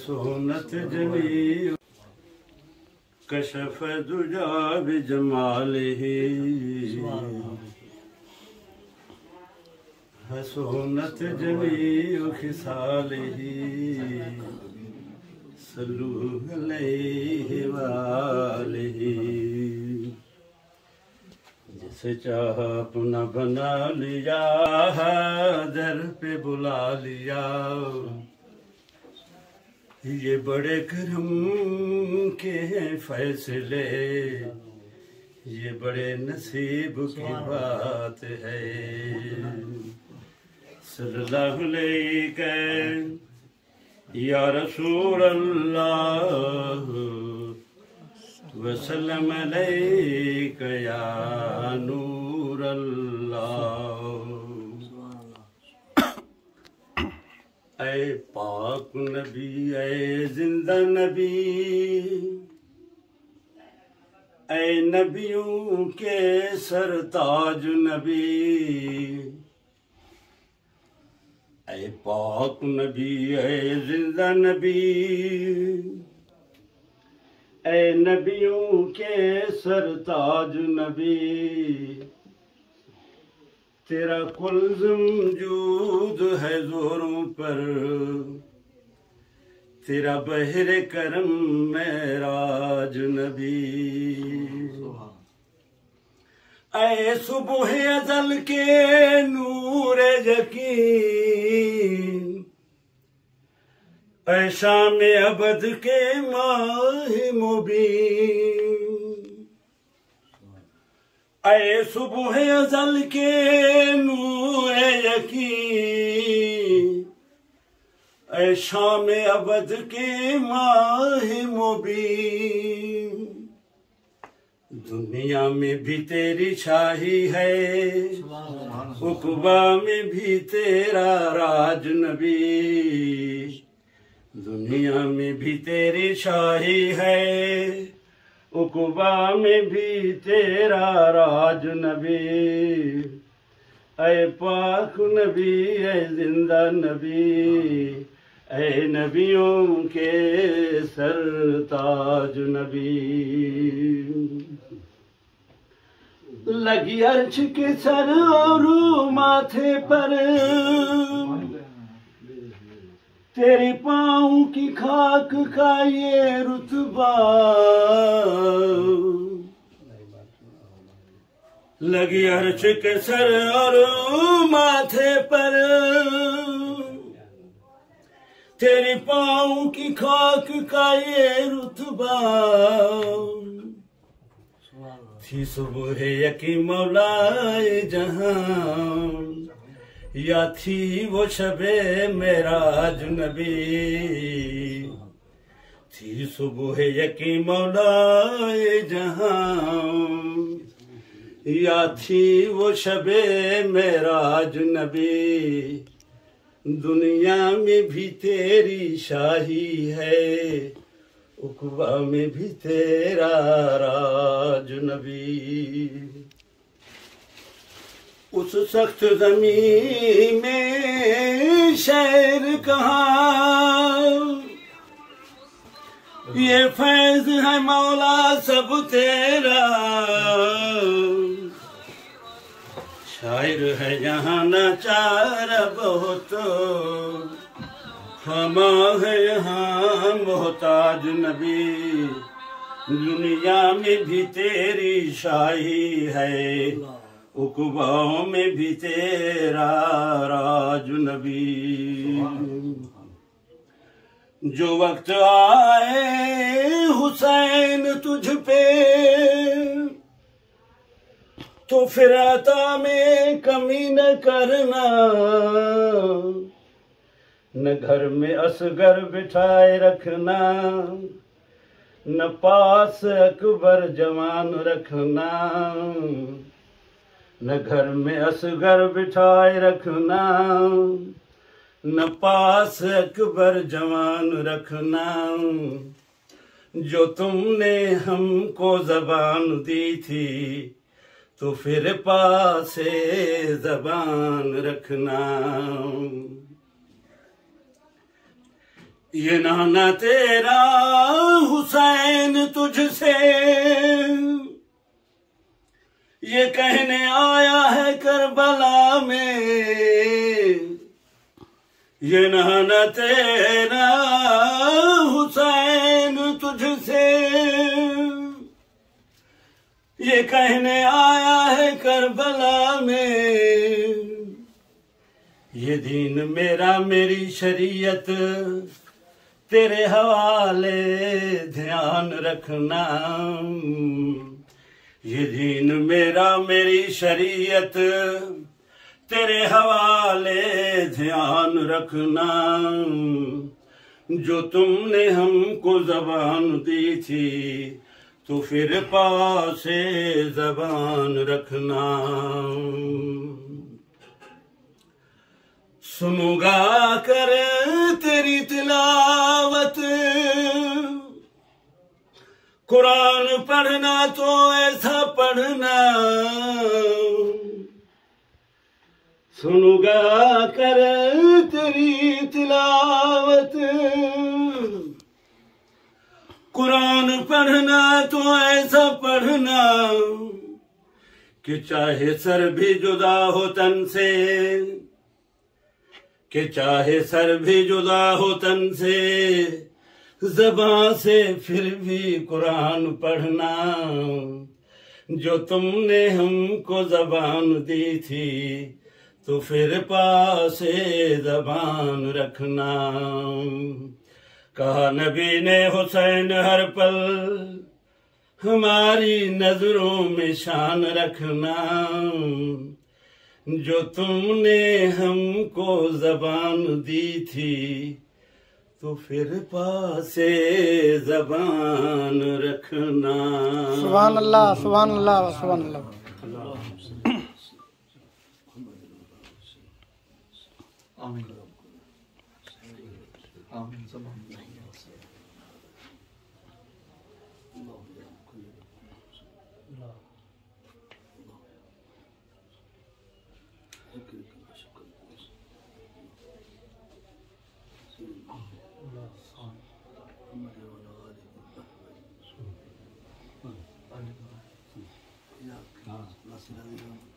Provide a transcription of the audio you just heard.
سونت جمیع کشف دجا بجمالہ حسونت جمیع خصالہ صلو علیہ وآلہ جسے چاہا اپنا بنا لیا در پہ بلا لیا یہ بڑے کرم کے ہیں فیصلے یہ بڑے نصیب کی بات ہے صلی اللہ علیہ یا رسول اللہ وسلم علیک یا نور اللہ اے پاک نبی اے زندہ نبی اے نبیوں کے سرتاج نبی اے پاک نبی اے زندہ نبی اے نبیوں کے سرتاج نبی تیرا کل موجود ہے زوروں پر تیرا بحر کرم معراج نبی اے صبح ازل کے نور یقین اے شام ابد کے ماہ مبین اے صبح ازل کے نور یقین اے شام ابد کے ماہ مبین دنیا میں بھی تیری شاہی ہے عقبہ میں بھی تیرا راج نبی دنیا میں بھی تیری شاہی ہے عقبہ میں بھی تیرا راج نبی اے پاک نبی اے زندہ نبی اے نبیوں کے سرتاج نبی لگی عرش کے سر اور ماتھے پر تیری پاؤں کی خاک کا یہ رتبہ لگی عرش کے سر اور ماتھے پر تیری پاؤں کی خاک کا یہ رتبہ تھی صبح یکی مولائے جہاں یا تھی وہ شب معراج نبی تھی صبح یکی مولائے جہاں یا تھی وہ شب معراج نبی دنیا میں بھی تیری شاہی ہے عقبہ میں بھی تیرا راج نبی اس سخت زمین میں شہر کہاں یہ فیض ہے مولا سب تیرا شاعر ہے یہاں ناچار بہت خما ہے یہاں محتاج نبی دنیا میں بھی تیری شاہی ہے عقبہ میں بھی تیرا راج نبی جو وقت آئے حسین تجھ پہ تو پھر عطا میں کمی نہ کرنا نہ گھر میں اصغر بٹھائے رکھنا نہ پاس اکبر جوان رکھنا نہ گھر میں اصغر بٹھائے رکھنا نہ پاس اکبر جوان رکھنا جو تم نے ہم کو زبان دی تھی تو پھر پاس زبان رکھنا یہ نانا تیرا حسین تجھ سے یہ کہنے آیا ہے کربلا میں، یہ نانا تیرا حسین تجھ سے یہ کہنے آیا ہے کربلا میں، یہ دین میرا میری شریعت تیرے حوالے دھیان رکھنا، یہ دین میرا میری شریعت تیرے حوالے دھیان رکھنا، جو تم نے ہم کو زبان دی تھی تو پھر پاس زبان رکھنا۔ سنوں گا کر تیری تلاوت قرآن پڑھنا تو ایسا پڑھنا، سنوں گا کر تیری تلاوت قرآن پڑھنا تو ایسا پڑھنا کہ چاہے سر بھی جدا ہو تن سے، کہ چاہے سر بھی جدا ہو تن سے، زبان سے پھر بھی قرآن پڑھنا، جو تم نے ہم کو زبان دی تھی تو پھر پاس زبان رکھنا۔ کہا نبی نے حسین ہر پل ہماری نظروں میں شان رکھنا، جو تم نے ہم کو زبان دی تھی تو پھر پاس زبان رکھنا۔ سبحان اللہ، سبحان اللہ، سبحان اللہ۔ آمین آمین زبان ہاں